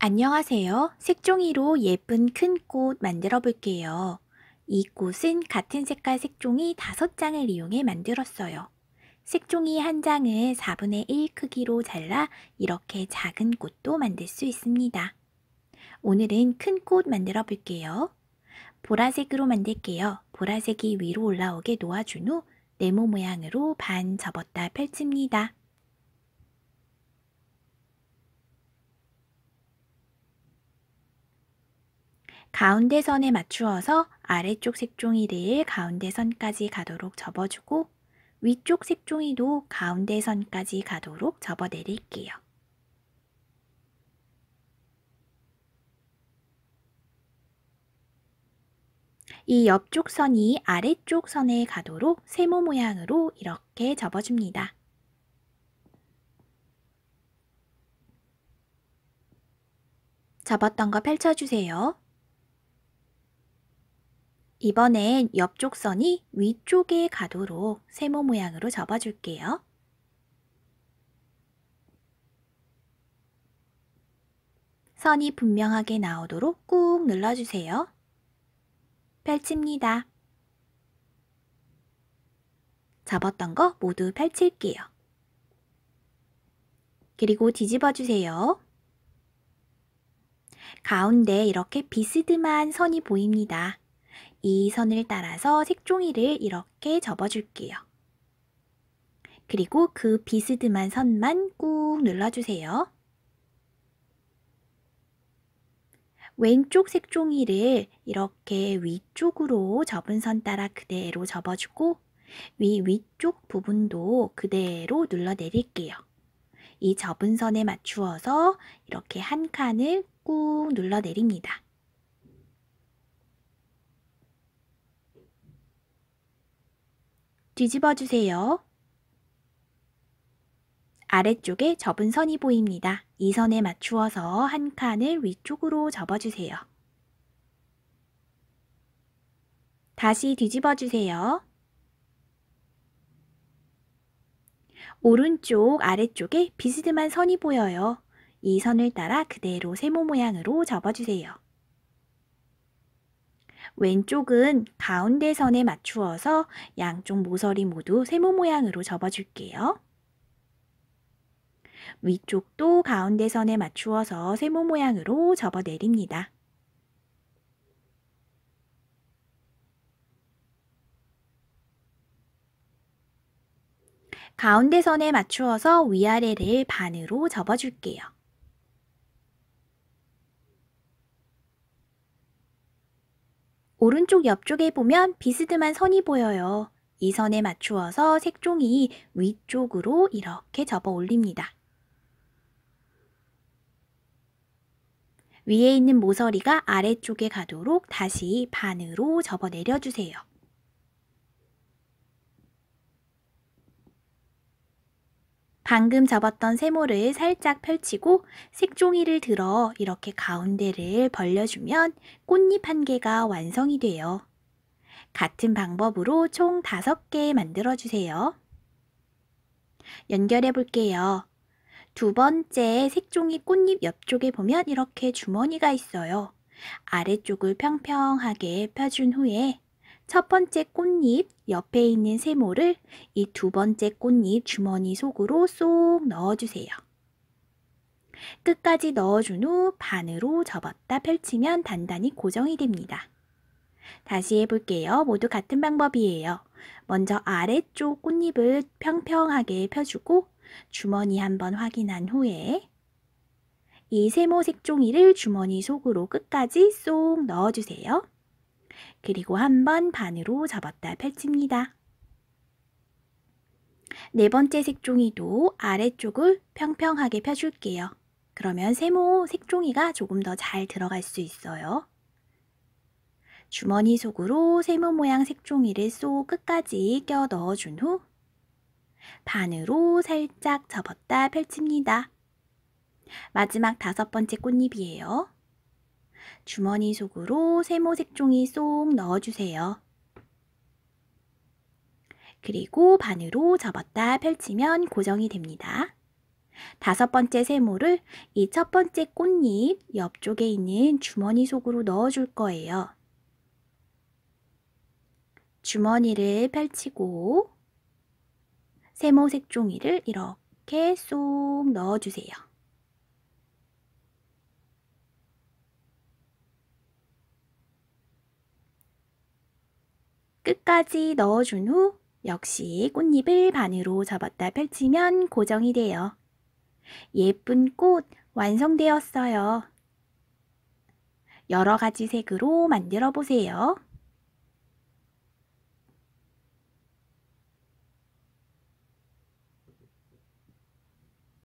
안녕하세요. 색종이로 예쁜 큰 꽃 만들어 볼게요. 이 꽃은 같은 색깔 색종이 5장을 이용해 만들었어요. 색종이 한 장을 4분의 1 크기로 잘라 이렇게 작은 꽃도 만들 수 있습니다. 오늘은 큰 꽃 만들어 볼게요. 보라색으로 만들게요. 보라색이 위로 올라오게 놓아준 후 네모 모양으로 반 접었다 펼칩니다. 가운데 선에 맞추어서 아래쪽 색종이를 가운데 선까지 가도록 접어주고 위쪽 색종이도 가운데 선까지 가도록 접어 내릴게요. 이 옆쪽 선이 아래쪽 선에 가도록 세모 모양으로 이렇게 접어줍니다. 접었던 거 펼쳐주세요. 이번엔 옆쪽 선이 위쪽에 가도록 세모 모양으로 접어줄게요. 선이 분명하게 나오도록 꾹 눌러주세요. 펼칩니다. 접었던 거 모두 펼칠게요. 그리고 뒤집어 주세요. 가운데 이렇게 비스듬한 선이 보입니다. 이 선을 따라서 색종이를 이렇게 접어줄게요. 그리고 그 비스듬한 선만 꾹 눌러주세요. 왼쪽 색종이를 이렇게 위쪽으로 접은 선 따라 그대로 접어주고 위쪽 부분도 그대로 눌러 내릴게요. 이 접은 선에 맞추어서 이렇게 한 칸을 꾹 눌러 내립니다. 뒤집어 주세요. 아래쪽에 접은 선이 보입니다. 이 선에 맞추어서 한 칸을 위쪽으로 접어주세요. 다시 뒤집어 주세요. 오른쪽 아래쪽에 비스듬한 선이 보여요. 이 선을 따라 그대로 세모 모양으로 접어주세요. 왼쪽은 가운데 선에 맞추어서 양쪽 모서리 모두 세모 모양으로 접어줄게요. 위쪽도 가운데 선에 맞추어서 세모 모양으로 접어 내립니다. 가운데 선에 맞추어서 위아래를 반으로 접어줄게요. 오른쪽 옆쪽에 보면 비스듬한 선이 보여요. 이 선에 맞추어서 색종이 위쪽으로 이렇게 접어 올립니다. 위에 있는 모서리가 아래쪽에 가도록 다시 반으로 접어 내려주세요. 방금 접었던 세모를 살짝 펼치고 색종이를 들어 이렇게 가운데를 벌려주면 꽃잎 한 개가 완성이 돼요. 같은 방법으로 총 5개 만들어주세요. 연결해 볼게요. 두 번째 색종이 꽃잎 옆쪽에 보면 이렇게 주머니가 있어요. 아래쪽을 평평하게 펴준 후에 첫 번째 꽃잎 옆에 있는 세모를 이 두 번째 꽃잎 주머니 속으로 쏙 넣어주세요. 끝까지 넣어준 후 반으로 접었다 펼치면 단단히 고정이 됩니다. 다시 해볼게요. 모두 같은 방법이에요. 먼저 아래쪽 꽃잎을 평평하게 펴주고 주머니 한번 확인한 후에 이 세모 색종이를 주머니 속으로 끝까지 쏙 넣어주세요. 그리고 한번 반으로 접었다 펼칩니다. 네 번째 색종이도 아래쪽을 평평하게 펴줄게요. 그러면 세모 색종이가 조금 더 잘 들어갈 수 있어요. 주머니 속으로 세모 모양 색종이를 쏙 끝까지 껴 넣어준 후 반으로 살짝 접었다 펼칩니다. 마지막 5번째 꽃잎이에요. 주머니 속으로 세모 색종이 쏙 넣어주세요. 그리고 반으로 접었다 펼치면 고정이 됩니다. 5번째 세모를 이 첫 번째 꽃잎 옆쪽에 있는 주머니 속으로 넣어줄 거예요. 주머니를 펼치고 세모 색종이를 이렇게 쏙 넣어주세요. 끝까지 넣어준 후 역시 꽃잎을 반으로 접었다 펼치면 고정이 돼요. 예쁜 꽃 완성되었어요. 여러 가지 색으로 만들어 보세요.